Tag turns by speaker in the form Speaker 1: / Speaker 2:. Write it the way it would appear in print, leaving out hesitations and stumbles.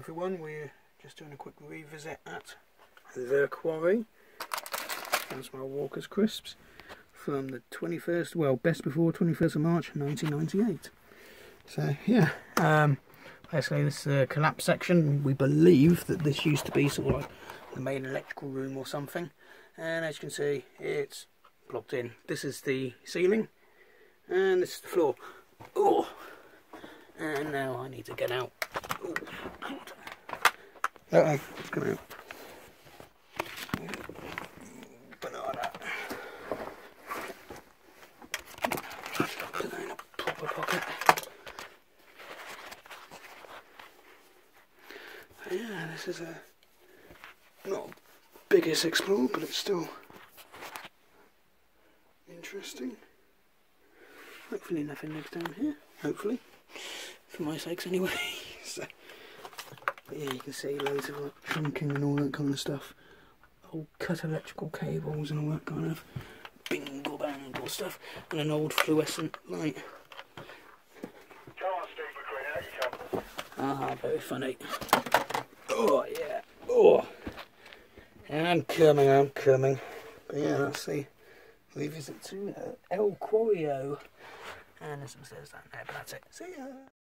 Speaker 1: everyone, we're just doing a quick revisit at the Quarry. That's my Walker's crisps from the 21st, well, best before 21st of March 1998. So yeah, basically this is a collapse section. We believe that this used to be sort of like the main electrical room or something, and as you can see, it's blocked in. This is the ceiling and this is the floor. Oh, and now I need to get out. Oh, uh-oh, it's coming out. Banana. Put that in a proper pocket. Yeah, this is a not biggest explore, but it's still interesting. Hopefully nothing lives down here. Hopefully, for my sakes anyway. So, but yeah, you can see loads of like trunking and all that kind of stuff. Old cut electrical cables and all that kind of bingle bangle stuff, and an old fluorescent light. Ah, very funny. Oh yeah. Oh, I'm coming. But yeah, that's the revisit to El Quarry. And there's some stairs down there, but that's it. See ya.